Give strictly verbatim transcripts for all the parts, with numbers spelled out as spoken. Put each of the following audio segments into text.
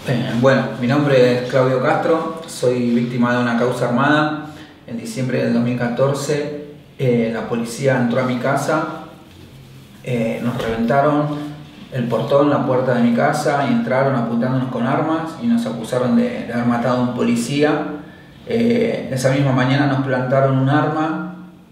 Eh, bueno, mi nombre es Claudio Castro, soy víctima de una causa armada. En diciembre del dos mil catorce eh, la policía entró a mi casa, eh, nos reventaron el portón, la puerta de mi casa y entraron apuntándonos con armas y nos acusaron de, de haber matado a un policía. Eh, esa misma mañana nos plantaron un arma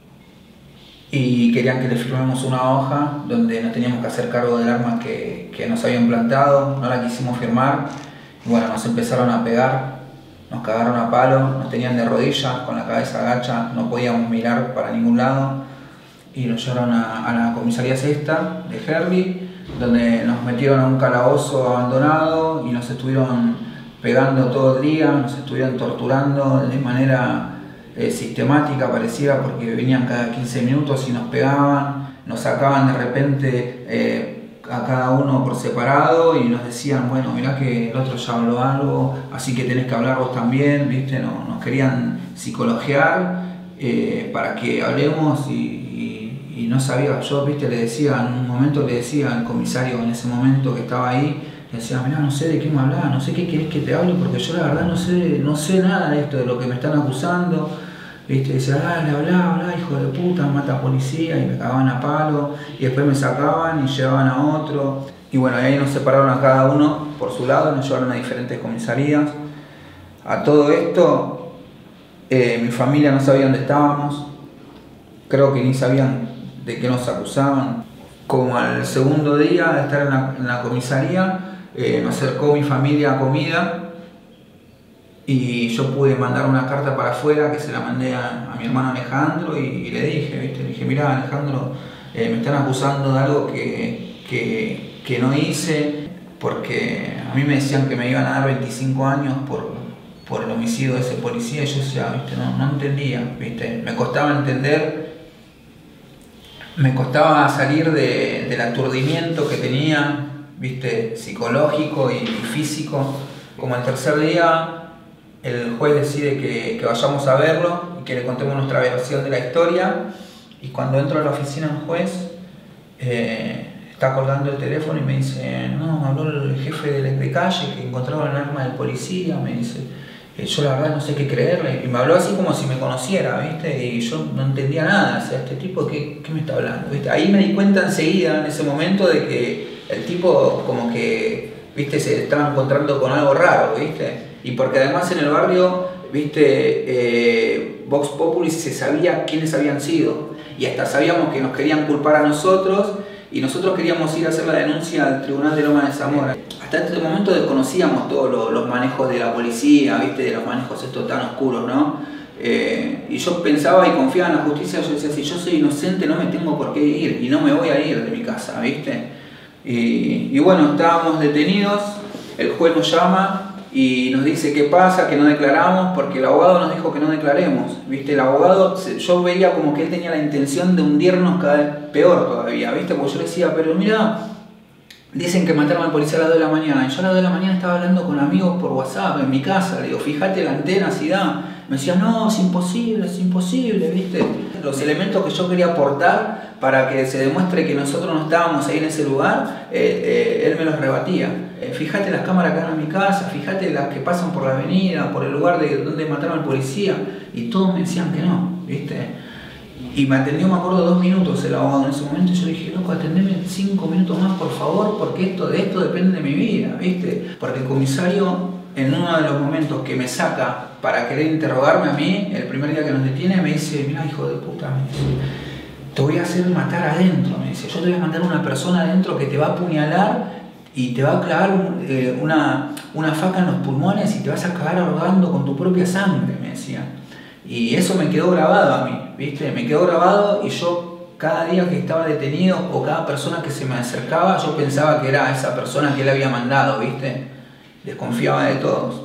y querían que le firmemos una hoja donde nos teníamos que hacer cargo del arma que, que nos habían plantado. No la quisimos firmar. Bueno, nos empezaron a pegar, nos cagaron a palo, nos tenían de rodillas, con la cabeza agacha, no podíamos mirar para ningún lado y nos llevaron a, a la comisaría sexta de Herli, donde nos metieron a un calabozo abandonado y nos estuvieron pegando todo el día, nos estuvieron torturando de manera eh, sistemática, pareciera, porque venían cada quince minutos y nos pegaban, nos sacaban de repente eh, a cada uno por separado y nos decían, bueno, mirá que el otro ya habló algo, así que tenés que hablar vos también, ¿viste? Nos, nos querían psicologiar eh, para que hablemos y, y, y no sabía, yo, ¿viste? Le decía, en un momento le decía al comisario en ese momento que estaba ahí, le decía, mirá, no sé de qué me hablás, no sé qué querés que te hable, porque yo la verdad no sé, no sé nada de esto, de lo que me están acusando. ¿Viste? Decía, dale, hablá, hablá, hijo de puta, mata a policía, y me cagaban a palo, y después me sacaban y llevaban a otro. Y bueno, ahí nos separaron a cada uno por su lado, nos llevaron a diferentes comisarías. A todo esto, eh, mi familia no sabía dónde estábamos, creo que ni sabían de qué nos acusaban. Como al segundo día de estar en la, en la comisaría, eh, me acercó mi familia a comida, y yo pude mandar una carta para afuera que se la mandé a, a mi hermano Alejandro y, y le dije, ¿viste? Le dije, mirá Alejandro, eh, me están acusando de algo que, que, que no hice, porque a mí me decían que me iban a dar veinticinco años por, por el homicidio de ese policía y yo decía, ¿viste? No, no entendía, ¿viste? Me costaba entender, me costaba salir de, del aturdimiento que tenía, ¿viste? Psicológico y, y físico. Como el tercer día, el juez decide que, que vayamos a verlo y que le contemos nuestra versión de la historia, y cuando entro a la oficina del juez eh, está colgando el teléfono y me dice, no, me habló el jefe de, de calle que encontraron el arma del policía, me dice, eh, yo la verdad no sé qué creerle, y me habló así como si me conociera, ¿viste? Y yo no entendía nada, o sea, este tipo, ¿qué, qué me está hablando? ¿Viste? Ahí me di cuenta enseguida, en ese momento, de que el tipo como que, ¿viste? Se estaba encontrando con algo raro, ¿viste? Y porque además en el barrio, viste, eh, Vox Populi se sabía quiénes habían sido, y hasta sabíamos que nos querían culpar a nosotros, y nosotros queríamos ir a hacer la denuncia al Tribunal de Loma de Zamora. Hasta este momento desconocíamos todos los, los manejos de la policía, viste, de los manejos estos tan oscuros, ¿no? Eh, y yo pensaba y confiaba en la justicia, yo decía, si yo soy inocente no me tengo por qué ir, y no me voy a ir de mi casa, viste. Y, y bueno, estábamos detenidos, el juez nos llama y nos dice qué pasa, que no declaramos, porque el abogado nos dijo que no declaremos, ¿viste? El abogado, yo veía como que él tenía la intención de hundirnos cada vez peor todavía, ¿viste? Porque yo le decía, pero mira, dicen que mataron al policía a las dos de la mañana, y yo a las dos de la mañana estaba hablando con amigos por WhatsApp en mi casa, le digo, fíjate la antena si da. Me decía, no, es imposible, es imposible, ¿viste? Los elementos que yo quería aportar para que se demuestre que nosotros no estábamos ahí en ese lugar, eh, eh, él me los rebatía. Eh, fíjate las cámaras que dan en mi casa, fíjate las que pasan por la avenida, por el lugar de donde mataron al policía, y todos me decían que no, ¿viste? Y me atendió, me acuerdo, dos minutos el abogado en ese momento, y yo le dije, loco, atendeme cinco minutos más, por favor, porque esto, de esto depende de mi vida, ¿viste? Porque el comisario, en uno de los momentos que me saca para querer interrogarme a mí, el primer día que nos detiene, me dice, mira, hijo de puta, me dice, te voy a hacer matar adentro, me dice, yo te voy a mandar una persona adentro que te va a apuñalar y te va a clavar un, eh, una, una faca en los pulmones y te vas a cagar ahogando con tu propia sangre, me decía. Y eso me quedó grabado a mí, ¿viste? Me quedó grabado, y yo cada día que estaba detenido o cada persona que se me acercaba, yo pensaba que era esa persona que él había mandado, ¿viste? Desconfiaba de todos.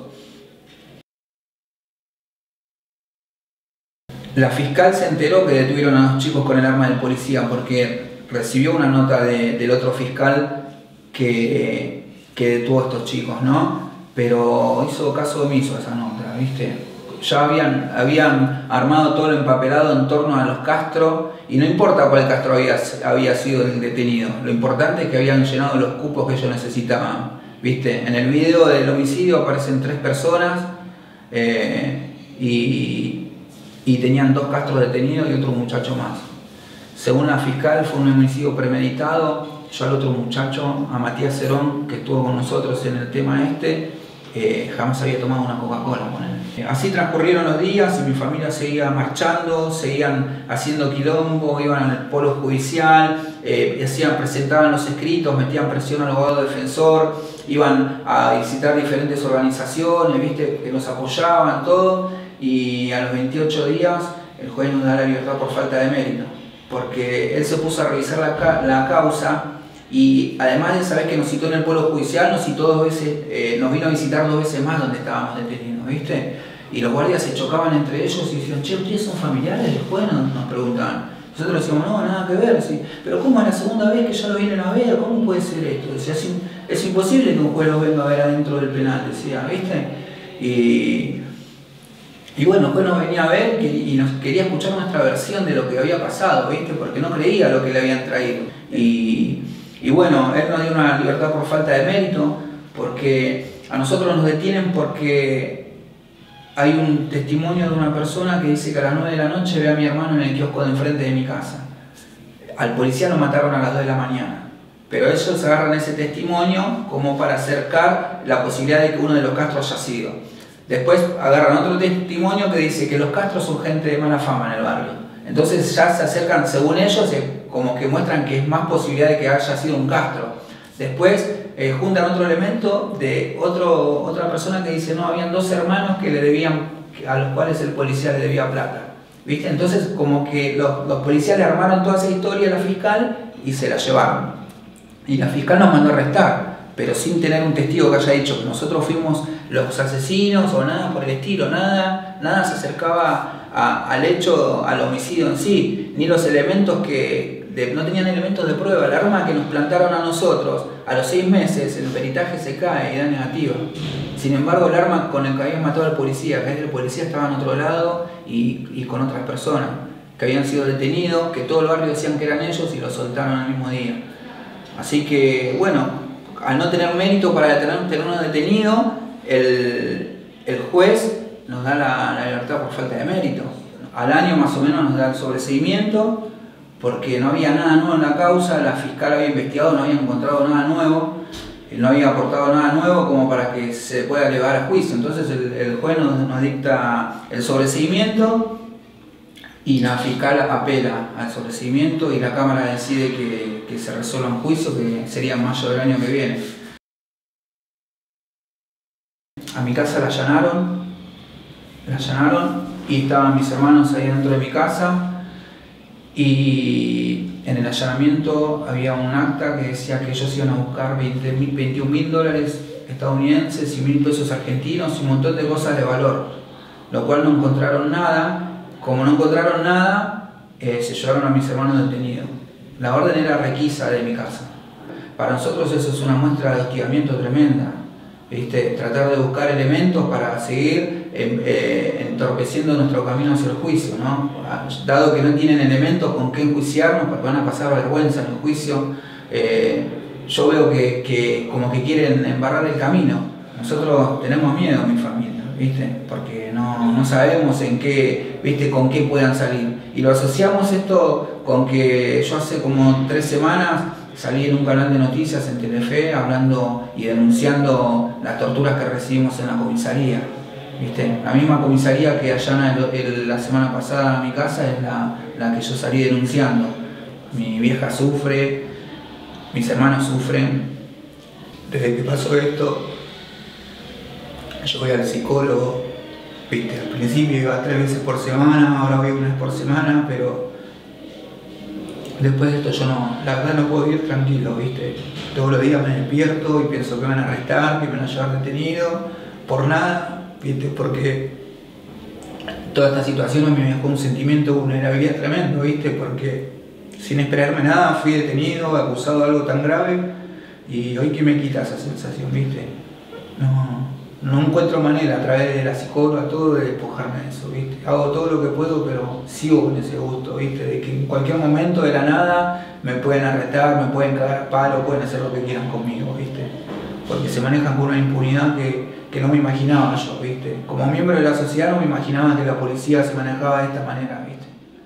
La fiscal se enteró que detuvieron a los chicos con el arma del policía porque recibió una nota de, del otro fiscal que, que detuvo a estos chicos, ¿no? Pero hizo caso omiso a esa nota, ¿viste? Ya habían, habían armado todo el empapelado en torno a los Castro, y no importa cuál Castro había, había sido el detenido, lo importante es que habían llenado los cupos que ellos necesitaban. ¿viste? En el video del homicidio aparecen tres personas eh, y, y tenían dos castros detenidos y otro muchacho más. Según la fiscal fue un homicidio premeditado. Yo al otro muchacho, a Matías Cerón, que estuvo con nosotros en el tema este, eh, jamás había tomado una Coca-Cola con él. Así transcurrieron los días y mi familia seguía marchando, seguían haciendo quilombo, iban al polo judicial, eh, hacían, presentaban los escritos, metían presión al abogado defensor, iban a visitar diferentes organizaciones, ¿viste? Que nos apoyaban, todo, y a los veintiocho días el juez nos da la libertad por falta de mérito, porque él se puso a revisar la, la causa. Y además de saber que nos citó en el polo judicial, nos citó dos veces, eh, nos vino a visitar dos veces más donde estábamos detenidos, ¿viste? Y los guardias se chocaban entre ellos y decían, che, ¿ustedes son familiares del juez? Nos, nos preguntaban. Nosotros decíamos, no, nada que ver, sí. Pero ¿cómo es la segunda vez que ya lo vienen a ver? ¿Cómo puede ser esto? Decía, es, es imposible que un juez lo venga a ver adentro del penal, decía, ¿viste? Y, y bueno, el juez nos venía a ver y nos quería escuchar nuestra versión de lo que había pasado, ¿viste? Porque no creía lo que le habían traído. Y... Y bueno, él nos dio una libertad por falta de mérito, porque a nosotros nos detienen porque hay un testimonio de una persona que dice que a las nueve de la noche ve a mi hermano en el kiosco de enfrente de mi casa. Al policía lo mataron a las dos de la mañana, pero ellos agarran ese testimonio como para acercar la posibilidad de que uno de los Castros haya sido. Después agarran otro testimonio que dice que los Castros son gente de mala fama en el barrio. Entonces ya se acercan, según ellos, como que muestran que es más posibilidad de que haya sido un Castro. Después eh, juntan otro elemento de otro, otra persona que dice, no, habían dos hermanos que le debían, a los cuales el policía le debía plata. ¿Viste? Entonces como que los, los policías le armaron toda esa historia a la fiscal y se la llevaron. Y la fiscal nos mandó a arrestar, pero sin tener un testigo que haya dicho que nosotros fuimos los asesinos o nada por el estilo, nada, nada se acercaba a, al hecho, al homicidio en sí, ni los elementos que de, no tenían elementos de prueba. El arma que nos plantaron a nosotros a los seis meses, el peritaje se cae y da negativa. Sin embargo, el arma con el que habían matado al policía, que es del policía, estaba en otro lado y, y con otras personas que habían sido detenidos, que todo el barrio decían que eran ellos y los soltaron el mismo día. Así que, bueno, al no tener mérito para tener, tener uno detenido, el, el juez nos da la, la libertad por falta de mérito. Al año más o menos nos da el sobreseimiento, porque no había nada nuevo en la causa, la fiscal había investigado, no había encontrado nada nuevo, no había aportado nada nuevo como para que se pueda elevar a juicio. Entonces el, el juez nos, nos dicta el sobreseimiento y la fiscal apela al sobreseimiento y la Cámara decide que, que se resuelva en juicio, que sería en mayo del año que viene. A mi casa la allanaron, la allanaron y estaban mis hermanos ahí dentro de mi casa, y en el allanamiento había un acta que decía que ellos iban a buscar veintiún mil dólares estadounidenses y mil pesos argentinos y un montón de cosas de valor, lo cual no encontraron nada. Como no encontraron nada, eh, se llevaron a mis hermanos detenidos. La orden era requisa de mi casa. Para nosotros eso es una muestra de hostigamiento tremenda, ¿viste? Tratar de buscar elementos para seguir eh, eh, entorpeciendo nuestro camino hacia el juicio, ¿no? Dado que no tienen elementos con qué enjuiciarnos, porque van a pasar vergüenza en el juicio, eh, yo veo que, que como que quieren embarrar el camino. Nosotros tenemos miedo, mi familia, ¿viste? Porque no, no sabemos en qué, ¿viste? Con qué puedan salir. Y lo asociamos esto con que yo hace como tres semanas salí en un canal de noticias en Telefe hablando y denunciando las torturas que recibimos en la comisaría, ¿viste? La misma comisaría que allana el, el, la semana pasada a mi casa es la, la que yo salí denunciando. Mi vieja sufre, mis hermanos sufren. Desde que pasó esto, yo voy al psicólogo, ¿viste? Al principio iba tres veces por semana, ahora voy una vez por semana, pero después de esto yo no, la verdad no puedo vivir tranquilo, ¿viste? Todos los días me despierto y pienso que me van a arrestar, que me van a llevar detenido, por nada, ¿viste? Porque toda esta situación a mí me dejó un sentimiento de vulnerabilidad tremendo, ¿viste? Porque sin esperarme nada fui detenido, acusado de algo tan grave, y hoy que me quita esa sensación, ¿viste? No, no encuentro manera a través de la psicóloga, todo, de despojarme de eso, ¿viste? Hago todo lo que puedo, pero sigo con ese gusto, ¿viste? De que en cualquier momento de la nada me pueden arrestar, me pueden cagar palo, pueden hacer lo que quieran conmigo, ¿viste? porque se manejan con una impunidad que, que no me imaginaba yo, ¿viste? Como miembro de la sociedad no me imaginaba que la policía se manejaba de esta manera, ¿viste?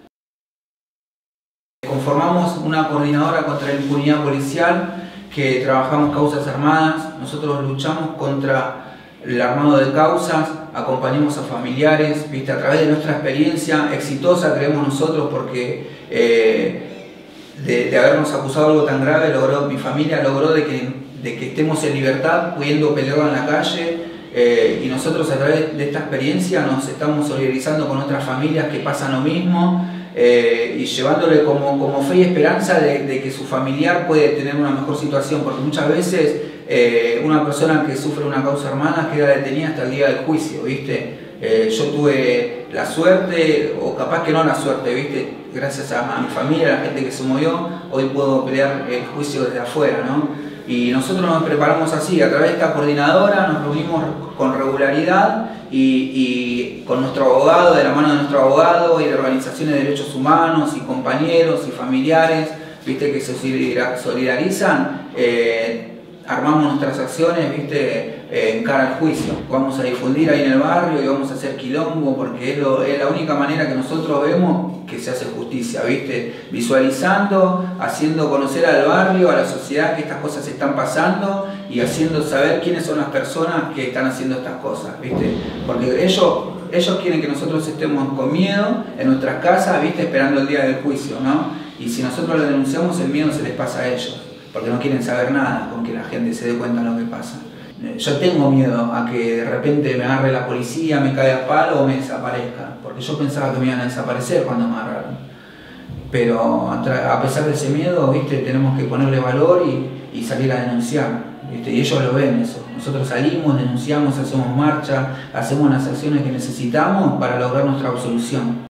Conformamos una coordinadora contra la impunidad policial, que trabajamos causas armadas. Nosotros luchamos contra el armado de causas, acompañamos a familiares, ¿viste? A través de nuestra experiencia exitosa, creemos nosotros, porque eh, de, de habernos acusado algo tan grave, logró, mi familia logró de que, de que estemos en libertad, pudiendo pelear en la calle, eh, y nosotros a través de esta experiencia nos estamos solidarizando con otras familias que pasan lo mismo, eh, y llevándole como, como fe y esperanza de, de que su familiar puede tener una mejor situación, porque muchas veces eh, una persona que sufre una causa armada queda detenida hasta el día del juicio, ¿viste? Eh, yo tuve la suerte, o capaz que no la suerte, ¿viste? Gracias a, a mi familia, a la gente que se movió, hoy puedo pelear el juicio desde afuera, ¿no? Y nosotros nos preparamos así, a través de esta coordinadora nos reunimos con regularidad y, y con nuestro abogado, de la mano de nuestro abogado y de organizaciones de derechos humanos y compañeros y familiares, ¿viste? Que se solidarizan, eh, armamos nuestras acciones, ¿viste? Eh, en cara al juicio. Vamos a difundir ahí en el barrio y vamos a hacer quilombo, porque es, lo, es la única manera que nosotros vemos que se hace justicia, ¿viste? Visualizando, haciendo conocer al barrio, a la sociedad, que estas cosas están pasando y haciendo saber quiénes son las personas que están haciendo estas cosas, ¿viste? Porque ellos, ellos quieren que nosotros estemos con miedo en nuestras casas, ¿viste? Esperando el día del juicio, ¿no? Y si nosotros lo denunciamos, el miedo se les pasa a ellos, porque no quieren saber nada con que la gente se dé cuenta de lo que pasa. Yo tengo miedo a que de repente me agarre la policía, me caiga a palo o me desaparezca, porque yo pensaba que me iban a desaparecer cuando me agarraron. Pero a pesar de ese miedo, ¿viste? Tenemos que ponerle valor y, y salir a denunciar, ¿viste? Y ellos lo ven eso. Nosotros salimos, denunciamos, hacemos marcha, hacemos las acciones que necesitamos para lograr nuestra absolución.